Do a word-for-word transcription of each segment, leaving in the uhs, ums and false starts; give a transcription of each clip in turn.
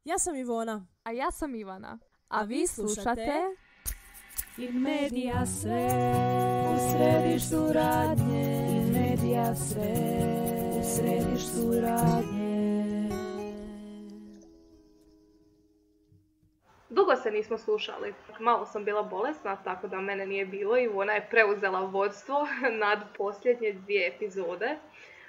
Ja sam Ivona. A ja sam Ivana. A, A vi slušate In Media Sre, u središtu radnje. In Media Sre, u središtu radnje. Dugo se nismo slušali. Malo sam bila bolesna, tako da mene nije bilo i ona je preuzela vodstvo nad posljednje dvije epizode. E,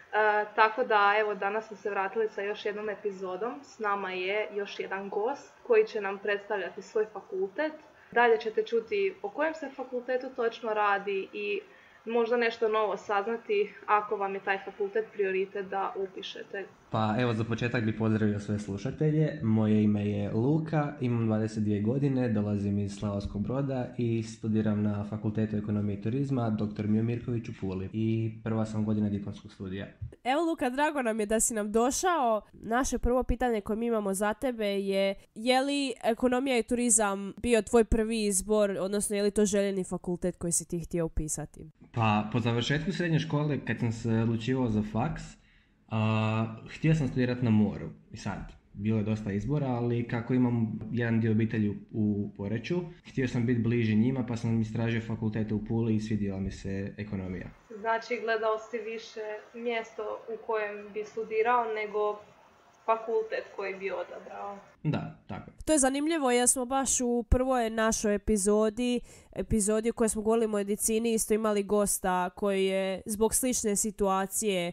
tako da, evo, danas smo se vratili sa još jednom epizodom. S nama je još jedan gost koji će nam predstavljati svoj fakultet. Dalje ćete čuti o kojem se fakultetu točno radi i možda nešto novo saznati ako vam je taj fakultet prioritet da upišete. Pa evo, za početak bih pozdravio sve slušatelje. Moje ime je Luka, imam dvadeset dvije godine, dolazim iz Slavonskog Broda i studiram na Fakultetu ekonomije i turizma doktor Mio Mirković u Puli. I prva sam godina diplomskog studija. Evo Luka, drago nam je da si nam došao. Naše prvo pitanje koje mi imamo za tebe je je li ekonomija i turizam bio tvoj prvi izbor, odnosno je li to željeni fakultet koji si ti htio upisati? Pa po završetku srednje škole, kad sam se odlučivao za faks, Uh, htio sam studirati na moru. I sad, bilo je dosta izbora, ali kako imam jedan dio obitelji u Poreču, htio sam biti bliži njima, pa sam istražio fakultete u Puli i svidjela mi se ekonomija. Znači, gledao si više mjesto u kojem bi studirao nego fakultet koji bi odabrao. Da, tako. To je zanimljivo jer smo baš u prvoj našoj epizodi, epizodi u kojoj smo govorili o medicini, isto imali gosta koji je zbog slične situacije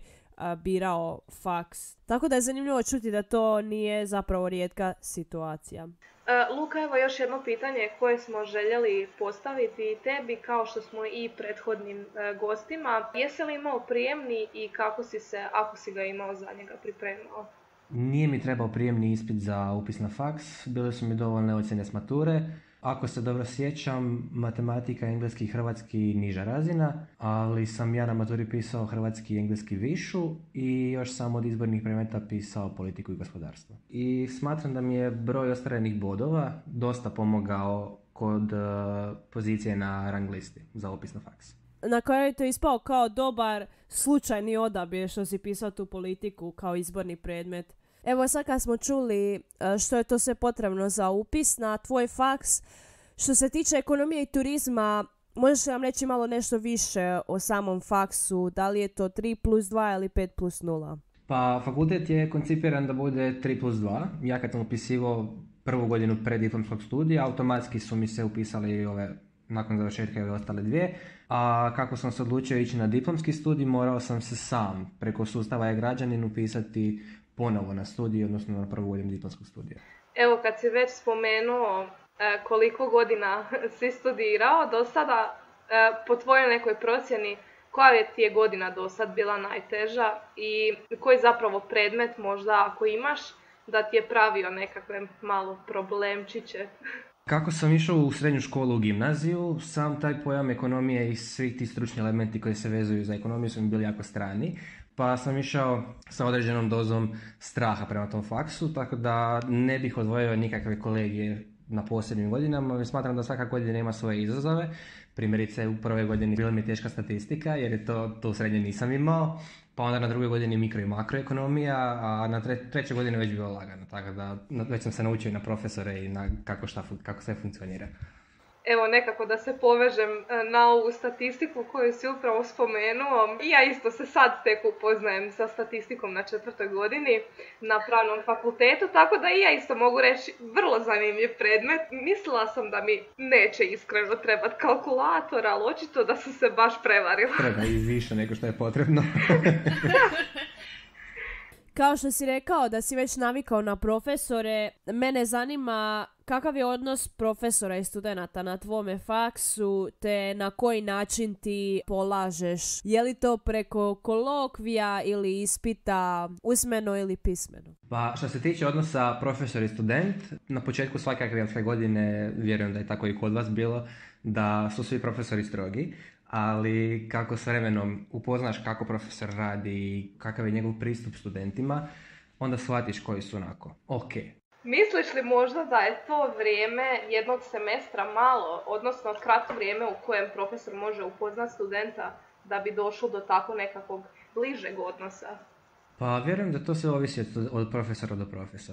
birao faks. Tako da je zanimljivo čuti da to nije zapravo rijetka situacija. Uh, Luka, evo još jedno pitanje koje smo željeli postaviti tebi kao što smo i prethodnim uh, gostima. Jesi li imao prijemni i kako si se, ako si ga imao, za njega pripremao? Nije mi trebao prijemni ispit za upis na faks, bile su mi dovoljne ocjene s mature. Ako se dobro sjećam, matematika, engleski i hrvatski niža razina, ali sam ja na maturi pisao hrvatski i engleski višu i još sam od izbornih predmeta pisao politiku i gospodarstvo. I smatram da mi je broj ostvarenih bodova dosta pomogao kod uh, pozicije na rang listi za upis na faks. Na kraju je to ispao kao dobar slučajni odabir što si pisao tu politiku kao izborni predmet. Evo sad kad smo čuli što je to sve potrebno za upis na tvoj faks, što se tiče ekonomije i turizma, možeš li nam reći malo nešto više o samom faksu, da li je to tri plus dva ili pet plus nula? Pa fakultet je koncipiran da bude tri plus dva. Ja kad sam upisivao prvu godinu preddiplomskog studija, automatski su mi se upisali ove nakon završetka i ove ostale dvije, a kako sam se odlučio ići na diplomski studij, morao sam se sam preko sustava e-građanin upisati ponovo na studij, odnosno na prvu godinu diplomskog studija. Evo, kad si već spomenuo e, koliko godina si studirao do sada, e, po tvojoj nekoj procjeni, koja je ti je godina do sad bila najteža i koji zapravo predmet možda ako imaš da ti je pravio nekakve malo problemčiće? Kako sam išao u srednju školu u gimnaziju, sam taj pojam ekonomije i svi ti stručni elementi koji se vezuju za ekonomiju su mi bili jako strani. Pa sam išao sa određenom dozom straha prema tom faksu, tako da ne bih odvojio nikakve kolegije na posebnim godinama, ali smatram da svaka godina ima svoje izazove. Primjerice, u prvoj godini bila mi je teška statistika, jer je to, to u srednje nisam imao, pa onda na drugoj godini mikro i makroekonomija, a na tre, trećoj godini već bilo lagano, tako da već sam se naučio i na profesore i na kako, šta, kako sve funkcionira. Evo, nekako da se povežem na ovu statistiku koju si upravo spomenuo. I ja isto se sad tek upoznajem sa statistikom na četvrtoj godini na pravnom fakultetu, tako da i ja isto mogu reći vrlo zanimljiv predmet. Mislila sam da mi neće iskreno trebati kalkulator, ali očito da sam se baš prevarila. Treba i više nego što je potrebno. Kao što si rekao da si već navikao na profesore, mene zanima kakav je odnos profesora i studenata na tvome faksu, te na koji način ti polažeš. Je li to preko kolokvija ili ispita usmeno ili pismeno? Pa što se tiče odnosa profesor i student, na početku svake akademske godine, vjerujem da je tako i kod vas bilo, da su svi profesori strogi. Ali kako s vremenom upoznaš kako profesor radi i kakav je njegov pristup studentima, onda shvatiš koji su onako ok. Misliš li možda da je to vrijeme jednog semestra malo, odnosno kratko vrijeme u kojem profesor može upoznati studenta da bi došlo do tako nekakvog bližeg odnosa? Pa vjerujem da to sve ovisi od profesora do profesora.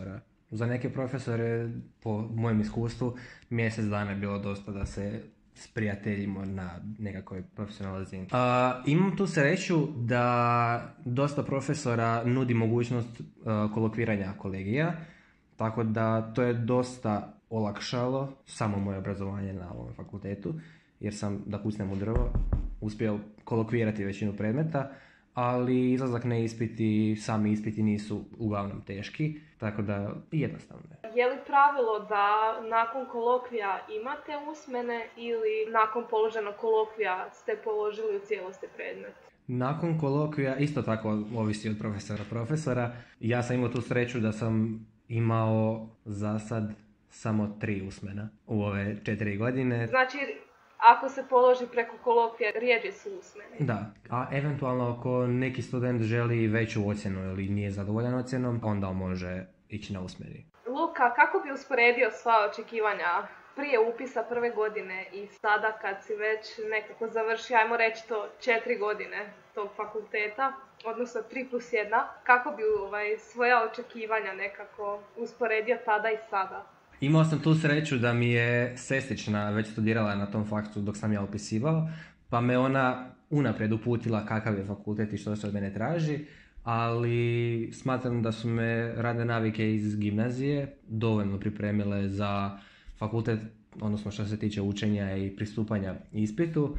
Za neke profesore, po mojem iskustvu, mjesec dana je bilo dosta da se sprijateljimo na nekakvoj profesionalnoj razini. Uh, imam tu sreću da dosta profesora nudi mogućnost uh, kolokviranja kolegija, tako da to je dosta olakšalo samo moje obrazovanje na ovom fakultetu, jer sam, da kucnem u drvo, uspio kolokvirati većinu predmeta, ali izlazak na ispiti, sami ispiti nisu uglavnom teški, tako da jednostavno je. Je li pravilo da nakon kolokvija imate usmene ili nakon položenog kolokvija ste položili u cijelosti predmet? Nakon kolokvija isto tako ovisi od profesora profesora. Ja sam imao tu sreću da sam imao za sad samo tri usmena u ove četiri godine. Znači, ako se položi preko kolokvija, rijeđe su usmeni. Da, a eventualno ako neki student želi veću ocjenu ili nije zadovoljan ocjenom, onda može ići na usmeni. Luka, kako bi usporedio sva očekivanja prije upisa prve godine i sada kad si već nekako završio, ajmo reći to, četiri godine tog fakulteta, odnosno tri plus jedna, kako bi ovaj, svoja očekivanja nekako usporedio tada i sada? Imao sam tu sreću da mi je sestrična već studirala na tom faksu dok sam ja upisivao, pa me ona unaprijed uputila kakav je fakultet i što se od mene traži, ali smatram da su me radne navike iz gimnazije dovoljno pripremile za fakultet, odnosno što se tiče učenja i pristupanja ispitu,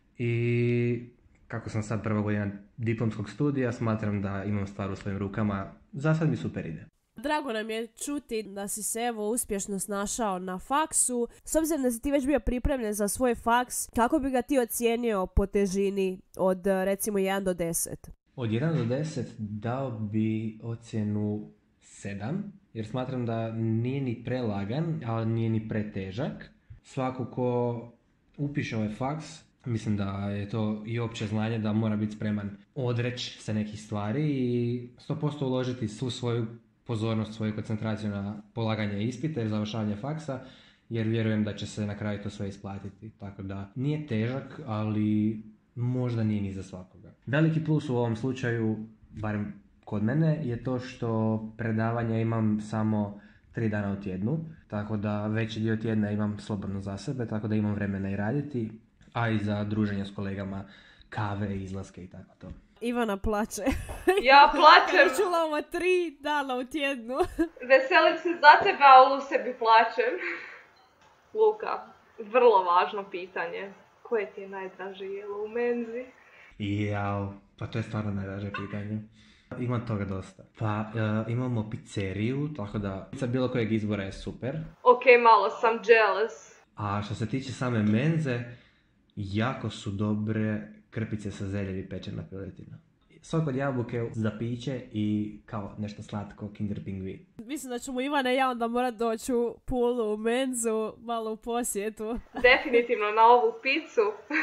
i kako sam sad prva godina diplomskog studija, smatram da imam stvar u svojim rukama. Za sad mi super ide. Drago nam je čuti da si se evo uspješno snašao na faksu. S obzirom da si ti već bio pripremljen za svoj faks, kako bi ga ti ocijenio po težini od recimo jedan do deset? Od jedan do deset dao bi ocjenu sedam, jer smatram da nije ni prelagan, ali nije ni pretežak. Svako ko upiše ovaj faks, mislim da je to i opće znanje da mora biti spreman odreći se nekih stvari i sto posto uložiti svu svoju pozornost, svoju koncentraciju na polaganje ispita i završavanje faksa, jer vjerujem da će se na kraju to sve isplatiti. Tako da nije težak, ali možda nije ni za svakoga. Veliki plus u ovom slučaju, barem kod mene, je to što predavanja imam samo tri dana u tjednu, tako da veći dio tjedna imam slobodno za sebe, tako da imam vremena i raditi, a i za druženje s kolegama, kave, izlaske i tako to. Ivana plače. Ja plačem. Kad čula ovo tri dana u tjednu. Veselim se za tebe, ali u sebi plačem. Luka, vrlo važno pitanje. Koje ti je najdraže jelo u menzi? Jao, pa to je stvarno najdraže pitanje. Imam toga dosta. Pa uh, imamo pizzeriju, tako da pizza bilo kojeg izbora je super. Ok, malo sam jealous. A što se tiče same menze, jako su dobre krpice sa zeljem i pečena piletina. Sok od jabuke za piće i kao nešto slatko, Kinder Pingvi. Mislim da ćemo Ivana i ja onda morat doći u Pulu, u menzu, malo u posjetu. Definitivno na ovu picu.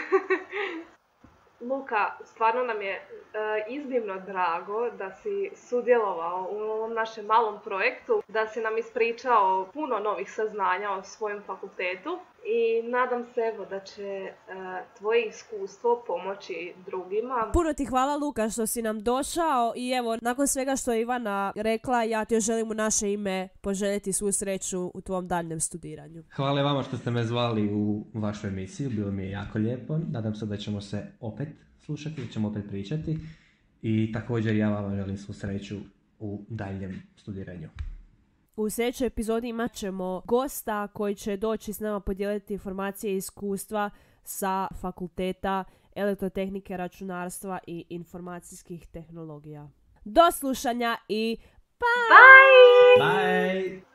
Luka, stvarno nam je uh, iznimno drago da si sudjelovao u ovom našem malom projektu, da si nam ispričao puno novih saznanja o svojem fakultetu i nadam se evo da će uh, tvoje iskustvo pomoći drugima. Puno ti hvala Luka što si nam došao i evo nakon svega što je Ivana rekla, ja ti još želim u naše ime poželjeti svu sreću u tvom daljnjem studiranju. Hvala vama što ste me zvali u vašu emisiju, bilo mi je jako lijepo. Nadam se da ćemo se opet slušati, da ćemo opet pričati i također ja vama želim svu sreću u daljnjem studiranju. U sljedećoj epizodi imat ćemo gosta koji će doći s nama podijeliti informacije i iskustva sa fakulteta elektrotehnike, računarstva i informacijskih tehnologija. Do slušanja i bye! Bye! Bye!